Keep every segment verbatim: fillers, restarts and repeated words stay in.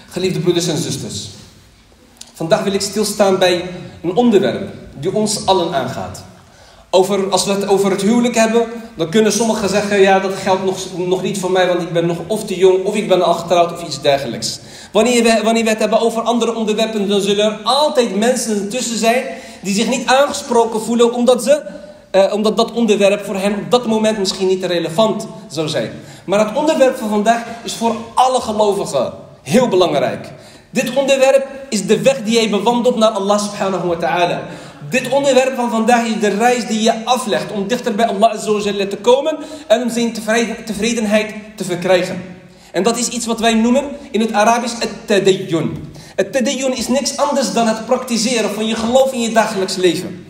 Geliefde broeders en zusters. Vandaag wil ik stilstaan bij een onderwerp die ons allen aangaat. Over, als we het over het huwelijk hebben, dan kunnen sommigen zeggen, ja, dat geldt nog, nog niet voor mij, want ik ben nog of te jong, of ik ben al getrouwd, of iets dergelijks. Wanneer we, wanneer we het hebben over andere onderwerpen, dan zullen er altijd mensen tussen zijn die zich niet aangesproken voelen, omdat, ze, eh, omdat dat onderwerp voor hen op dat moment misschien niet relevant zou zijn. Maar het onderwerp van vandaag is voor alle gelovigen heel belangrijk. Dit onderwerp is de weg die jij bewandelt naar Allah subhanahu wa ta'ala. Dit onderwerp van vandaag is de reis die je aflegt om dichter bij Allah azza wa jalla te komen en om zijn tevredenheid te verkrijgen. En dat is iets wat wij noemen in het Arabisch het tadayyun. Het tadayyun is niks anders dan het praktiseren van je geloof in je dagelijks leven.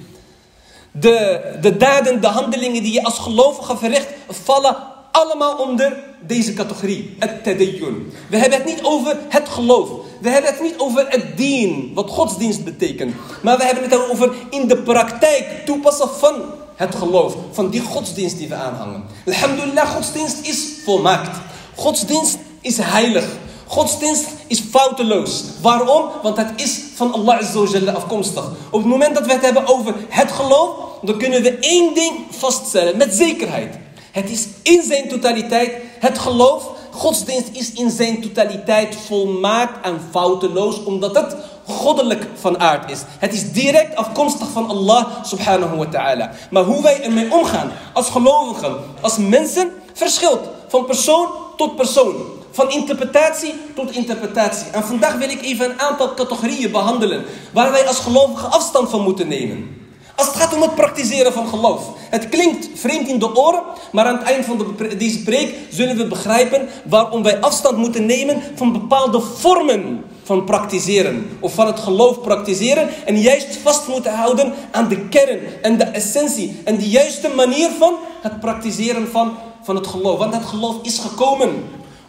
De, de daden, de handelingen die je als gelovige verricht, vallen allemaal onder deze categorie, het tadayyun. We hebben het niet over het geloof. We hebben het niet over het dien, wat godsdienst betekent. Maar we hebben het over in de praktijk toepassen van het geloof. Van die godsdienst die we aanhangen. Alhamdulillah, godsdienst is volmaakt. Godsdienst is heilig. Godsdienst is fouteloos. Waarom? Want het is van Allah azza wa jalla afkomstig. Op het moment dat we het hebben over het geloof, dan kunnen we één ding vaststellen met zekerheid. Het is in zijn totaliteit het geloof. Godsdienst is in zijn totaliteit volmaakt en fouteloos, omdat het goddelijk van aard is. Het is direct afkomstig van Allah subhanahu wa ta'ala. Maar hoe wij ermee omgaan als gelovigen, als mensen, verschilt van persoon tot persoon. Van interpretatie tot interpretatie. En vandaag wil ik even een aantal categorieën behandelen waar wij als gelovigen afstand van moeten nemen. Als het gaat om het praktiseren van geloof. Het klinkt vreemd in de oren, maar aan het eind van de, deze preek zullen we begrijpen waarom wij afstand moeten nemen van bepaalde vormen van praktiseren. Of van het geloof praktiseren. En juist vast moeten houden aan de kern en de essentie. En de juiste manier van het praktiseren van, van het geloof. Want het geloof is gekomen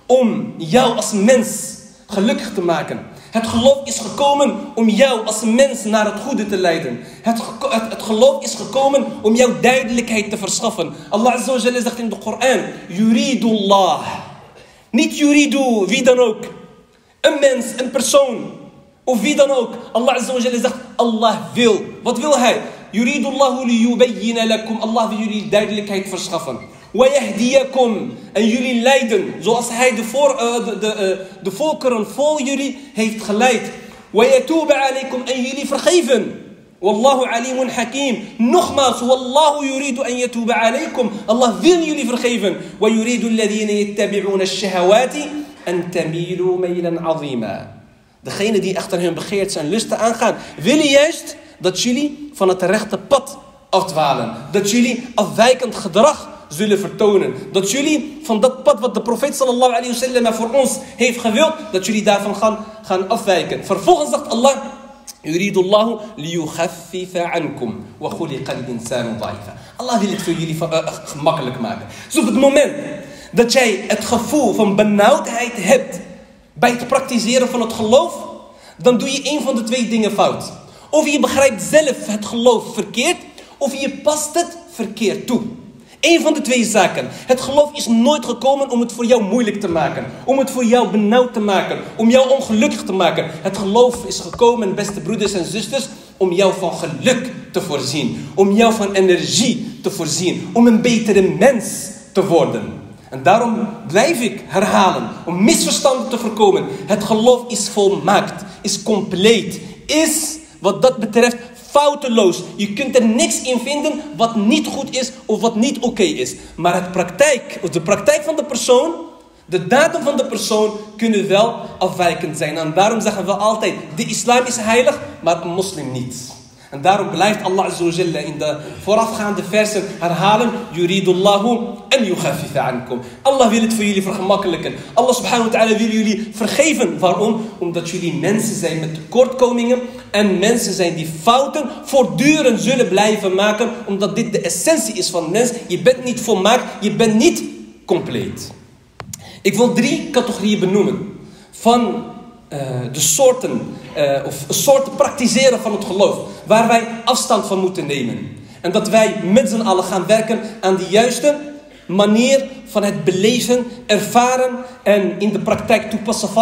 om jou als mens gelukkig te maken. Het geloof is gekomen om jou als mens naar het goede te leiden. Het, het, het geloof is gekomen om jou duidelijkheid te verschaffen. Allah azza wa jalla zegt in de Koran, yuridullah. Niet yuridu, wie dan ook. Een mens, een persoon. Of wie dan ook. Allah azza wa jalla zegt, Allah wil. Wat wil hij? Yuridullahu liyubayyina lakum. Allah wil jullie duidelijkheid verschaffen. وَيَهْدِيَكُمْ. En jullie leiden zoals hij de, voor, uh, de, de, uh, de volkeren voor jullie heeft geleid. وَيَتُوبَ عَلَيْكُمْ. En jullie vergeven. Wallahu alimun hakim. Nogmaals, wallahu yuridu an yatuba alaykum. Allah wil jullie vergeven. Wa yuridu alladhina yattabi'una ash-shahawati an tamilu maylan 'azima. Degene die achter hun begeerten en lusten aangaan, willen juist dat jullie van het rechte pad afdwalen. Dat jullie afwijkend gedrag zullen vertonen. Dat jullie van dat pad wat de profeet sallallahu alayhi wa sallam voor ons heeft gewild, dat jullie daarvan gaan, gaan afwijken. Vervolgens zegt Allah, yuridullahu liyukhaffifa ankum wa khuliqa al-insanu da'ifa. Allah wil het voor jullie uh, gemakkelijk maken. Dus op het moment dat jij het gevoel van benauwdheid hebt bij het praktiseren van het geloof, dan doe je een van de twee dingen fout. Of je begrijpt zelf het geloof verkeerd, of je past het verkeerd toe. Eén van de twee zaken. Het geloof is nooit gekomen om het voor jou moeilijk te maken. Om het voor jou benauwd te maken. Om jou ongelukkig te maken. Het geloof is gekomen, beste broeders en zusters, om jou van geluk te voorzien. Om jou van energie te voorzien. Om een betere mens te worden. En daarom blijf ik herhalen, om misverstanden te voorkomen. Het geloof is volmaakt, is compleet, is wat dat betreft fouteloos. Je kunt er niks in vinden wat niet goed is of wat niet oké okay is. Maar het praktijk, of de praktijk van de persoon, de daden van de persoon kunnen wel afwijkend zijn. En daarom zeggen we altijd, de islam is heilig, maar een moslim niet. En daarom blijft Allah azza wa jalla in de voorafgaande versen herhalen, yuridullahu an yukhaffifa ankum. Allah wil het voor jullie vergemakkelijken. Allah subhanahu wa ta'ala wil jullie vergeven. Waarom? Omdat jullie mensen zijn met tekortkomingen en mensen zijn die fouten voortdurend zullen blijven maken, omdat dit de essentie is van mens. Je bent niet volmaakt, je bent niet compleet. Ik wil drie categorieën benoemen van Uh, de soorten, uh, of soorten praktiseren van het geloof, waar wij afstand van moeten nemen. En dat wij met z'n allen gaan werken aan de juiste manier van het beleven, ervaren en in de praktijk toepassen van,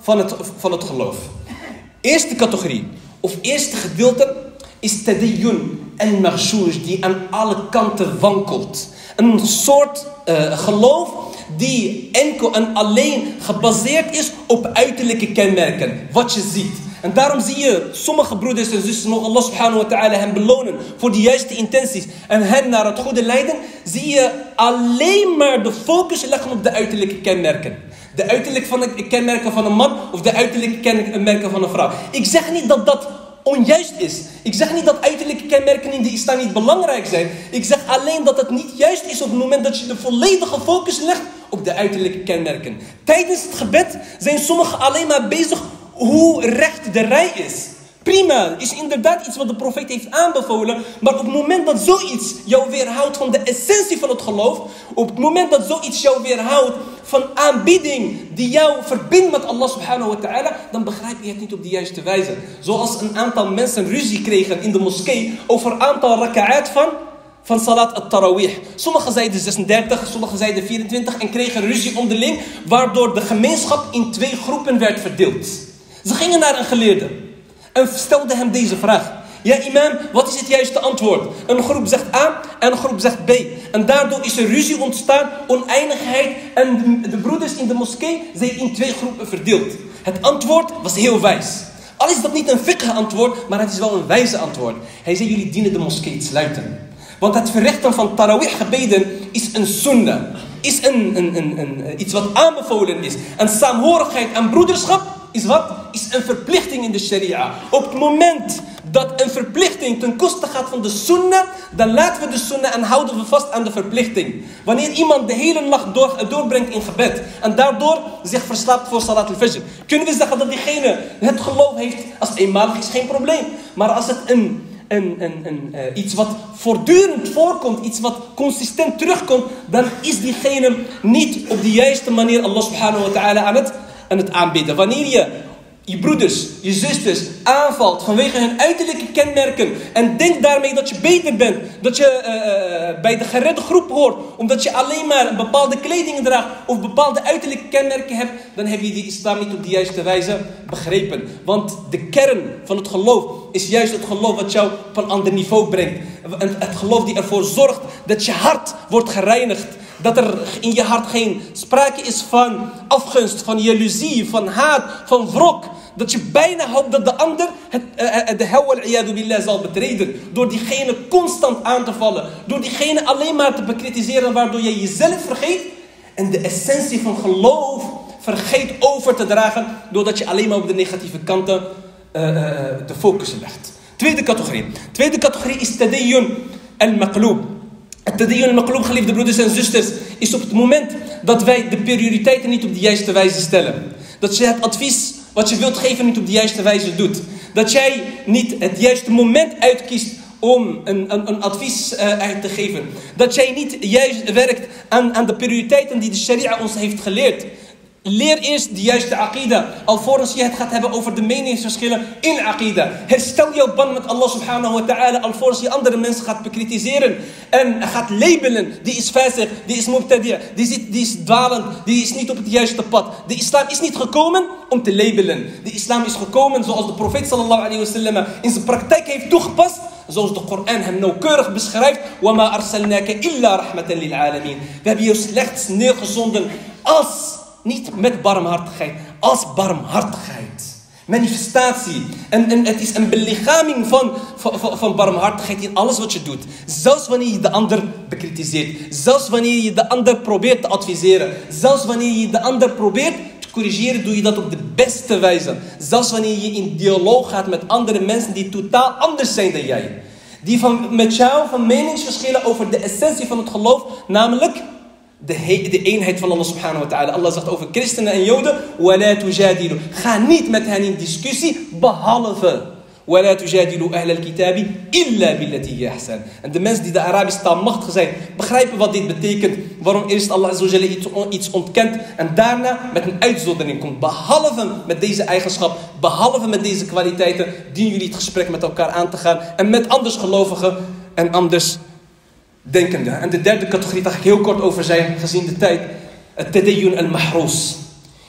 van het, van het geloof. Eerste categorie, of eerste gedeelte, is tadayyun al-maghshush, die aan alle kanten wankelt. Een soort uh, geloof die enkel en alleen gebaseerd is op uiterlijke kenmerken. Wat je ziet. En daarom zie je sommige broeders en zusters, nog Allah subhanahu wa ta'ala hen belonen voor de juiste intenties en hen naar het goede leiden, zie je alleen maar de focus leggen op de uiterlijke kenmerken. De uiterlijke van de kenmerken van een man of de uiterlijke kenmerken van een vrouw. Ik zeg niet dat dat onjuist is. Ik zeg niet dat uiterlijke kenmerken in de islam niet belangrijk zijn. Ik zeg alleen dat het niet juist is op het moment dat je de volledige focus legt op de uiterlijke kenmerken. Tijdens het gebed zijn sommigen alleen maar bezig hoe recht de rij is. Prima, is inderdaad iets wat de profeet heeft aanbevolen. Maar op het moment dat zoiets jou weerhoudt van de essentie van het geloof, op het moment dat zoiets jou weerhoudt van aanbidding die jou verbindt met Allah subhanahu wa ta'ala, dan begrijp je het niet op de juiste wijze. Zoals een aantal mensen ruzie kregen in de moskee over een aantal raka'at van, van salat al-tarawih. Sommigen zeiden zesendertig, sommigen zeiden vierentwintig en kregen ruzie onderling, waardoor de gemeenschap in twee groepen werd verdeeld. Ze gingen naar een geleerde en stelden hem deze vraag. Ja imam, wat is het juiste antwoord? Een groep zegt A en een groep zegt B. En daardoor is er ruzie ontstaan, oneindigheid. En de, de broeders in de moskee zijn in twee groepen verdeeld. Het antwoord was heel wijs. Al is dat niet een fiqh antwoord, maar het is wel een wijze antwoord. Hij zei, jullie dienen de moskee te sluiten. Want het verrichten van tarawih gebeden is een sunnah. Is een, een, een, een, iets wat aanbevolen is. En saamhorigheid en broederschap is wat? Is een verplichting in de sharia. Op het moment dat een verplichting ten koste gaat van de sunnah, dan laten we de sunnah en houden we vast aan de verplichting. Wanneer iemand de hele nacht door, doorbrengt in gebed en daardoor zich verslaapt voor salat al-fajr, kunnen we zeggen dat diegene het geloof heeft als eenmalig is geen probleem. Maar als het een Een, een, een, uh, iets wat voortdurend voorkomt, iets wat consistent terugkomt, dan is diegene niet op de juiste manier Allah subhanahu wa ta'ala aan het, aan het aanbidden. Wanneer je je broeders, je zusters aanvalt vanwege hun uiterlijke kenmerken en denkt daarmee dat je beter bent, dat je uh, bij de geredde groep hoort, omdat je alleen maar een bepaalde kleding draagt of bepaalde uiterlijke kenmerken hebt, dan heb je die islam niet op de juiste wijze begrepen. Want de kern van het geloof is juist het geloof wat jou op een ander niveau brengt. Het geloof die ervoor zorgt dat je hart wordt gereinigd. Dat er in je hart geen sprake is van afgunst, van jaloezie, van haat, van wrok. Dat je bijna hoopt dat de ander het, uh, de hel wal-iyadu billah zal betreden. Door diegene constant aan te vallen. Door diegene alleen maar te bekritiseren, waardoor je jezelf vergeet. En de essentie van geloof vergeet over te dragen. Doordat je alleen maar op de negatieve kanten uh, uh, de focus legt. Tweede categorie. Tweede categorie is tadayyun al-maqloob. Het tadayyun al-maqloob, geliefde broeders en zusters, is op het moment dat wij de prioriteiten niet op de juiste wijze stellen. Dat je het advies wat je wilt geven niet op de juiste wijze doet. Dat jij niet het juiste moment uitkiest om een, een, een advies uh, uit te geven. Dat jij niet juist werkt aan, aan de prioriteiten die de sharia ons heeft geleerd. Leer eerst de juiste aqida, alvorens je het gaat hebben over de meningsverschillen in aqida. Herstel jouw band met Allah subhanahu wa ta'ala, alvorens je andere mensen gaat bekritiseren. En gaat labelen, die is fasig, die is mubtadi', die is, die is dwalend, die is niet op het juiste pad. De islam is niet gekomen om te labelen. De islam is gekomen zoals de profeet sallallahu alayhi wa sallam in zijn praktijk heeft toegepast. Zoals de Koran hem nauwkeurig beschrijft. وَمَا أَرْسَلْنَاكَ إِلَّا رَحْمَةً لِلْعَالَمِينَ. We hebben je slechts neergezonden als... Niet met barmhartigheid, als barmhartigheid. Manifestatie. En, en het is een belichaming van, van, van barmhartigheid in alles wat je doet. Zelfs wanneer je de ander bekritiseert. Zelfs wanneer je de ander probeert te adviseren. Zelfs wanneer je de ander probeert te corrigeren, doe je dat op de beste wijze. Zelfs wanneer je in dialoog gaat met andere mensen die totaal anders zijn dan jij. Die van, met jou van meningsverschillen over de essentie van het geloof, namelijk... De, he- de eenheid van Allah subhanahu wa ta'ala. Allah zegt over christenen en joden. وَلَا تُجَادِلُوا. Ga niet met hen in discussie. Behalve. وَلَا تُجَادِلُوا أَهْلَ الْكِتَابِ إِلَّا بِالَّتِي هِيَ أَحْسَنُ. En de mensen die de Arabische taal machtig zijn, begrijpen wat dit betekent. Waarom eerst Allah azza wa jalla iets, iets ontkent. En daarna met een uitzondering komt. Behalve met deze eigenschap. Behalve met deze kwaliteiten. Dienen jullie het gesprek met elkaar aan te gaan. En met andersgelovigen. En anders denkende. En de derde categorie, daar ga ik heel kort over zijn, gezien de tijd. Het tadayyun al-mahroos.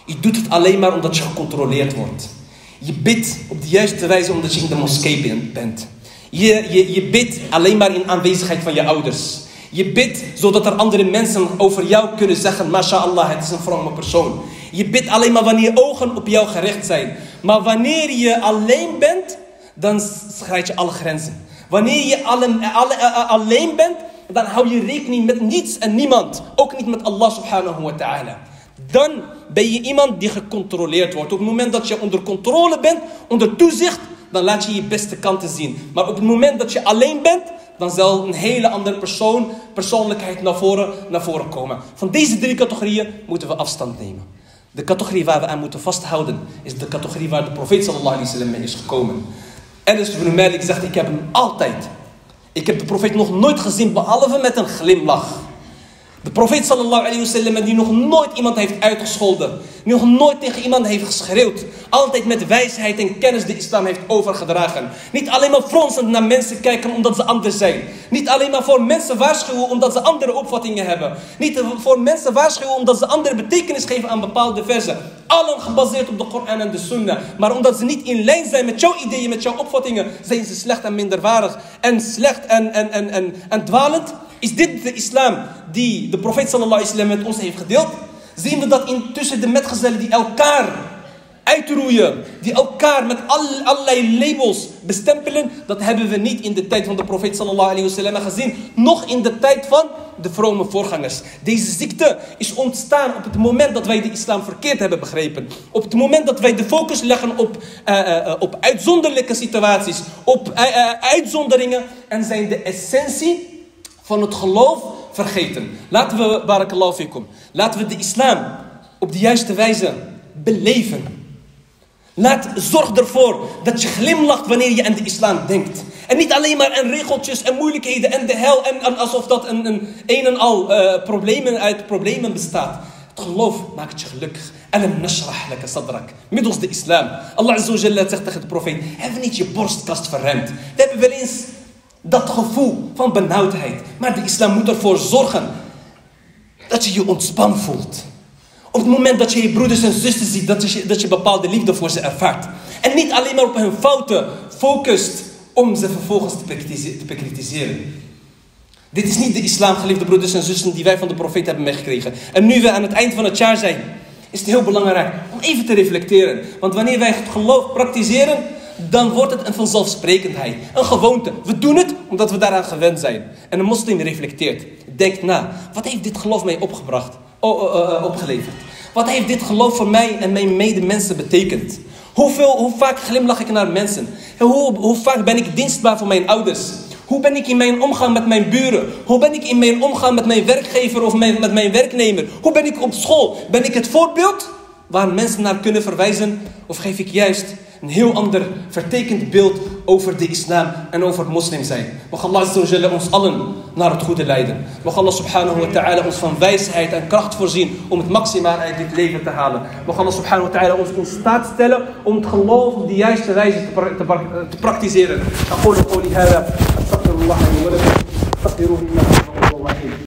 Je doet het alleen maar omdat je gecontroleerd wordt. Je bidt op de juiste wijze omdat je in de moskee bent. Je, je, je bidt alleen maar in aanwezigheid van je ouders. Je bidt zodat er andere mensen over jou kunnen zeggen, MashaAllah, het is een vrome persoon. Je bidt alleen maar wanneer ogen op jou gericht zijn. Maar wanneer je alleen bent, dan schrijd je alle grenzen. Wanneer je alle, alle, uh, alleen bent, dan hou je rekening met niets en niemand. Ook niet met Allah subhanahu wa ta'ala. Dan ben je iemand die gecontroleerd wordt. Op het moment dat je onder controle bent, onder toezicht, dan laat je je beste kanten zien. Maar op het moment dat je alleen bent, dan zal een hele andere persoon, persoonlijkheid naar voren, naar voren komen. Van deze drie categorieën moeten we afstand nemen. De categorie waar we aan moeten vasthouden, is de categorie waar de profeet sallallahu alaihi wasallam mee is gekomen. Anas ibn Malik zegt, ik heb hem altijd. Ik heb de profeet nog nooit gezien, behalve met een glimlach. De profeet sallallahu alayhi wa sallam, die nog nooit iemand heeft uitgescholden. Die nog nooit tegen iemand heeft geschreeuwd. Altijd met wijsheid en kennis de islam heeft overgedragen. Niet alleen maar fronsend naar mensen kijken omdat ze anders zijn. Niet alleen maar voor mensen waarschuwen omdat ze andere opvattingen hebben. Niet voor mensen waarschuwen omdat ze andere betekenis geven aan bepaalde versen. Allen gebaseerd op de Koran en de Sunnah. Maar omdat ze niet in lijn zijn met jouw ideeën, met jouw opvattingen, zijn ze slecht en minderwaardig. En slecht en, en, en, en, en dwalend. Is dit de islam die de profeet sallallahu alaihi wasallam met ons heeft gedeeld? Zien we dat intussen de metgezellen die elkaar uitroeien, die elkaar met allerlei labels bestempelen, dat hebben we niet in de tijd van de profeet sallallahu alaihi wasallam gezien, nog in de tijd van de vrome voorgangers. Deze ziekte is ontstaan op het moment dat wij de islam verkeerd hebben begrepen. Op het moment dat wij de focus leggen op, uh, uh, op uitzonderlijke situaties, op uh, uh, uitzonderingen, en zijn de essentie van het geloof vergeten. Laten we, barakallahu fikum, laten we de islam op de juiste wijze beleven. Laat, zorg ervoor dat je glimlacht wanneer je aan de islam denkt. En niet alleen maar aan regeltjes en moeilijkheden en de hel en, en alsof dat een, een, een en al uh, problemen uit problemen bestaat. Het geloof maakt je gelukkig. Alam nashrah laka sadrak. Middels de islam. Allah azza wa jalla zegt tegen de profeet, hebben niet je borstkast verruimd. We hebben wel eens dat gevoel van benauwdheid. Maar de islam moet ervoor zorgen dat je je ontspannen voelt. Op het moment dat je je broeders en zusters ziet, dat je, dat je bepaalde liefde voor ze ervaart. En niet alleen maar op hun fouten focust om ze vervolgens te bekritiseren. te bekritiseren. Dit is niet de islam, geliefde broeders en zussen, die wij van de profeet hebben meegekregen. En nu we aan het eind van het jaar zijn, is het heel belangrijk om even te reflecteren. Want wanneer wij het geloof praktiseren, dan wordt het een vanzelfsprekendheid. Een gewoonte. We doen het omdat we daaraan gewend zijn. En een moslim reflecteert. Denkt na. Wat heeft dit geloof mij opgebracht? Oh, uh, uh, opgeleverd? Wat heeft dit geloof voor mij en mijn medemensen betekend? Hoeveel, hoe vaak glimlach ik naar mensen? Hoe, hoe vaak ben ik dienstbaar voor mijn ouders? Hoe ben ik in mijn omgang met mijn buren? Hoe ben ik in mijn omgang met mijn werkgever of mijn, met mijn werknemer? Hoe ben ik op school? Ben ik het voorbeeld waar mensen naar kunnen verwijzen? Of geef ik juist een heel ander vertekend beeld over de islam en over het moslim zijn? Mag Allah azza wa jalla ons allen naar het goede leiden. Mag Allah subhanahu wa ta'ala ons van wijsheid en kracht voorzien om het maximaal uit dit leven te halen. Mag Allah subhanahu wa ta'ala ons in staat stellen om het geloof op de juiste wijze te, pra te, pra te praktiseren.